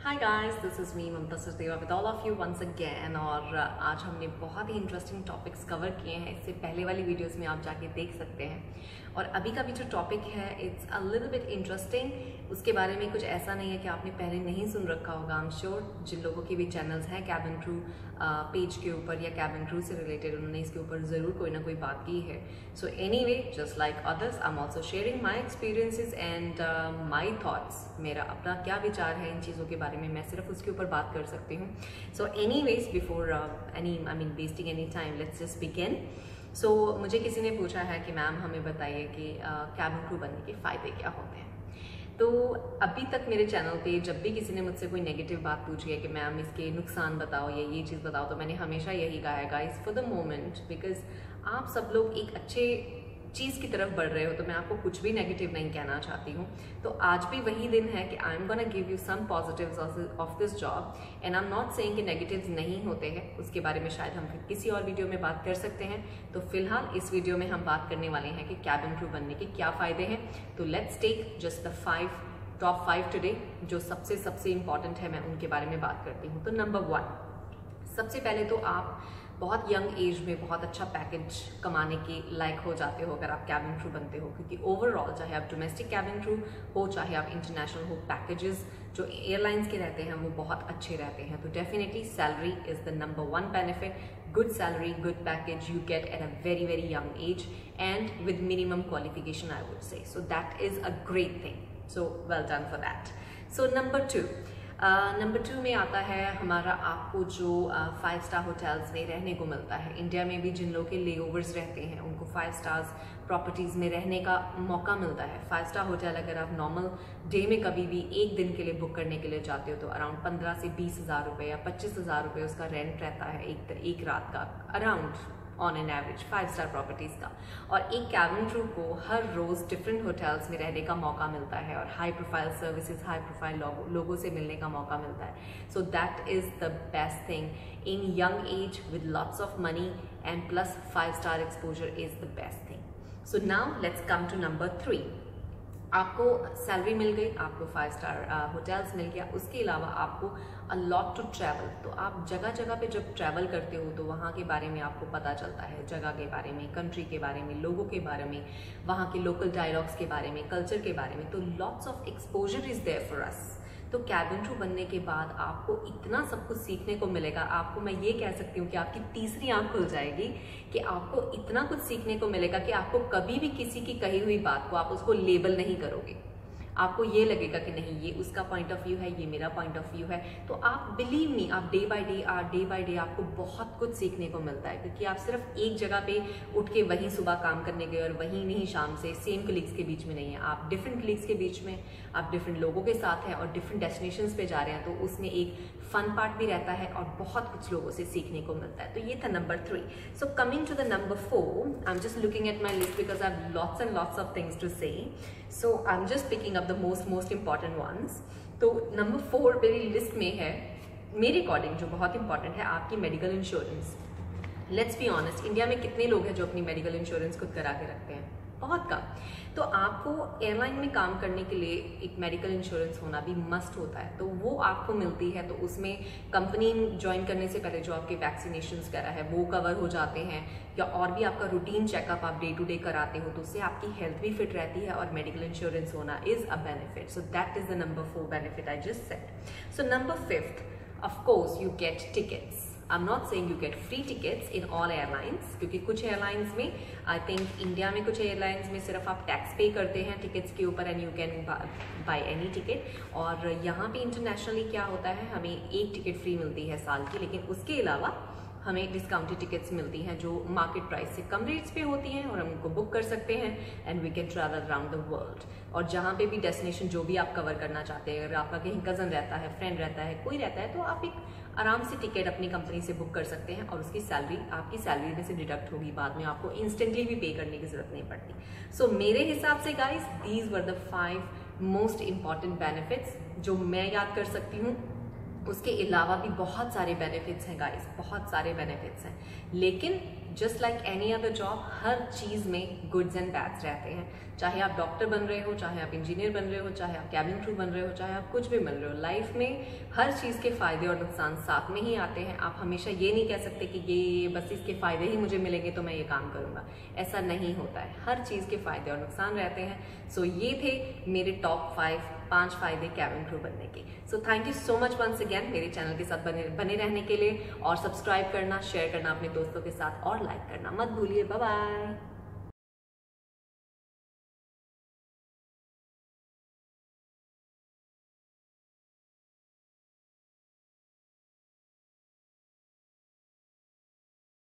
Hi guys, this is me Mamta Sachdeva with all of you once again. और आज हमने बहुत ही इंटरेस्टिंग टॉपिक्स कवर किए हैं। इससे पहले वाली वीडियोस में आप जाके देख सकते हैं। और अभी का भी जो टॉपिक है it's a little bit interesting. उसके बारे में कुछ ऐसा नहीं है कि आपने पहले नहीं सुन रखा होगा। आई एम श्योर जिन लोगों के भी चैनल्स हैं कैबिन क्रू पेज के ऊपर या कैबिन क्रू से रिलेटेड, उन्होंने इसके ऊपर ज़रूर कोई ना कोई बात की है। So anyway, just like others, I am also sharing my experiences and my thoughts. मेरा अपना क्या विचार है इन चीज़ों के बारे में, मैं सिर्फ उसके ऊपर बात कर सकती हूँ। So anyways, before wasting any time, let's just begin. So मुझे किसी ने पूछा है कि मैम हमें बताइए कि कैबिन क्रू बनने के फ़ायदे क्या होते हैं। तो अभी तक मेरे चैनल पे जब भी किसी ने मुझसे कोई नेगेटिव बात पूछी है कि मैम इसके नुकसान बताओ या ये चीज़ बताओ, तो मैंने हमेशा यही कहा है guys, for the moment, because आप सब लोग एक अच्छे चीज़ की तरफ बढ़ रहे हो, तो मैं आपको कुछ भी नेगेटिव नहीं कहना चाहती हूँ। तो आज भी वही दिन है कि I am gonna give you some positives of this job, and I am not saying कि नेगेटिव्स नहीं होते हैं। उसके बारे में शायद हम किसी और वीडियो में बात कर सकते हैं। तो फिलहाल इस वीडियो में हम बात करने वाले हैं कि कैबिन क्रू बनने के क्या फ़ायदे हैं। तो let's take just the top 5 today, जो सबसे इंपॉर्टेंट है, मैं उनके बारे में बात करती हूँ। तो नंबर 1, सबसे पहले तो आप बहुत यंग एज में बहुत अच्छा पैकेज कमाने के लायक हो जाते हो अगर आप कैबिन क्रू बनते हो, क्योंकि ओवरऑल चाहे आप डोमेस्टिक कैबिन क्रू हो चाहे आप इंटरनेशनल हो, पैकेजेस जो एयरलाइंस के रहते हैं वो बहुत अच्छे रहते हैं। तो definitely salary is the number 1 benefit. Good salary, good package you get at a very very young age and with minimum qualification, I would say. So that is a great thing. So well done for that. So number 2 में आता है हमारा, आपको जो 5 star hotels में रहने को मिलता है। इंडिया में भी जिन लोगों के लेओवर्स रहते हैं उनको 5 स्टार्स प्रॉपर्टीज़ में रहने का मौका मिलता है। 5 स्टार होटल अगर आप नॉर्मल डे में कभी भी एक दिन के लिए बुक करने के लिए जाते हो तो अराउंड 15 से 20 हज़ार रुपये या 25 हज़ार रुपये उसका रेंट रहता है एक रात का, around on an average 5 star properties का। और एक कैबिन क्रू को हर रोज़ डिफरेंट होटल्स में रहने का मौका मिलता है और high profile services, high profile लोगों से मिलने का मौका मिलता है। So that is the best thing in young age with lots of money and plus 5 star exposure is the best thing. So now let's come to number 3। आपको salary मिल गई, आपको 5 स्टार होटल्स मिल गया, उसके अलावा आपको अ लॉट टू ट्रैवल। तो आप जगह जगह पे जब ट्रैवल करते हो तो वहाँ के बारे में आपको पता चलता है, जगह के बारे में, कंट्री के बारे में, लोगों के बारे में, वहाँ के लोकल डायलॉग्स के बारे में, कल्चर के बारे में। तो lots of exposure is there for us. तो कैबिन क्रू बनने के बाद आपको इतना सब कुछ सीखने को मिलेगा। आपको मैं ये कह सकती हूँ कि आपकी तीसरी आंख खुल जाएगी कि आपको इतना कुछ सीखने को मिलेगा कि आपको कभी भी किसी की कही हुई बात को आप उसको लेबल नहीं करोगे। आपको ये लगेगा कि नहीं, ये उसका पॉइंट ऑफ व्यू है, ये मेरा पॉइंट ऑफ व्यू है। तो आप बिलीव मी, आप डे बाय डे आपको बहुत कुछ सीखने को मिलता है, क्योंकि आप सिर्फ एक जगह पे उठ के वहीं सुबह काम करने गए और वहीं नहीं शाम से सेम कलीग्स के बीच में नहीं है। आप डिफरेंट कलीग्स के बीच में, आप डिफरेंट लोगों के साथ हैं और डिफरेंट डेस्टिनेशंस पे जा रहे हैं। तो उसमें एक फन पार्ट भी रहता है और बहुत कुछ लोगों से सीखने को मिलता है। तो ये था number 3। So coming to the number 4, I am just looking at my list because I have lots and lots of things to say. So I am just picking up the most important ones. तो number 4 मेरी list में है, मेरे according जो बहुत important है, आपकी medical insurance. Let's be honest, India में कितने लोग हैं जो अपनी मेडिकल इंश्योरेंस खुद करा के रखते हैं? बहुत कम। तो आपको एयरलाइन में काम करने के लिए एक मेडिकल इंश्योरेंस होना भी मस्ट होता है। तो वो आपको मिलती है। तो उसमें कंपनी ज्वाइन करने से पहले जो आपके वैक्सीनेशंस वगैरह है वो कवर हो जाते हैं, या और भी आपका रूटीन चेकअप आप डे टू डे कराते हो, तो उससे आपकी हेल्थ भी फिट रहती है और मेडिकल इंश्योरेंस होना is a benefit. So that is the number 4 benefit I just said. So number 5, of course you get tickets. I am not saying you get free tickets in all airlines, क्योंकि कुछ airlines में, I think India में कुछ airlines में सिर्फ आप tax पे करते हैं टिकट्स के ऊपर and you can buy any ticket. और यहाँ पे इंटरनेशनली क्या होता है, हमें एक टिकट फ्री मिलती है साल की, लेकिन उसके अलावा हमें डिस्काउंटेड टिकट्स मिलती हैं जो मार्केट प्राइस से कम रेट्स पे होती हैं और हम उनको बुक कर सकते हैं and we can travel around the world. और जहाँ पे भी डेस्टिनेशन जो भी आप कवर करना चाहते हैं, अगर आपका कहीं कज़न रहता है, फ्रेंड रहता है, कोई रहता है, तो आप एक आराम से टिकट अपनी कंपनी से बुक कर सकते हैं और उसकी सैलरी आपकी सैलरी में से डिडक्ट होगी। बाद में आपको इंस्टेंटली भी पे करने की जरूरत नहीं पड़ती। सो मेरे हिसाब से guys, these were the 5 most important benefits जो मैं याद कर सकती हूँ। उसके अलावा भी बहुत सारे बेनिफिट्स हैं गाइस, बहुत सारे बेनिफिट्स हैं, लेकिन just like any other job, हर चीज़ में गुड्स एंड बैड्स रहते हैं। चाहे आप डॉक्टर बन रहे हो, चाहे आप इंजीनियर बन रहे हो, चाहे आप कैबिन क्रू बन रहे हो, चाहे आप कुछ भी बन रहे हो, लाइफ में हर चीज़ के फायदे और नुकसान साथ में ही आते हैं। आप हमेशा ये नहीं कह सकते कि ये बस इसके फायदे ही मुझे मिलेंगे तो मैं ये काम करूँगा, ऐसा नहीं होता है। हर चीज़ के फायदे और नुकसान रहते हैं। सो ये थे मेरे टॉप 5 फायदे कैबिन क्रू बनने के। So thank you so much once again मेरे चैनल के साथ बने रहने के लिए, और सब्सक्राइब करना, शेयर करना अपने दोस्तों के साथ और लाइक करना मत भूलिए। Bye bye.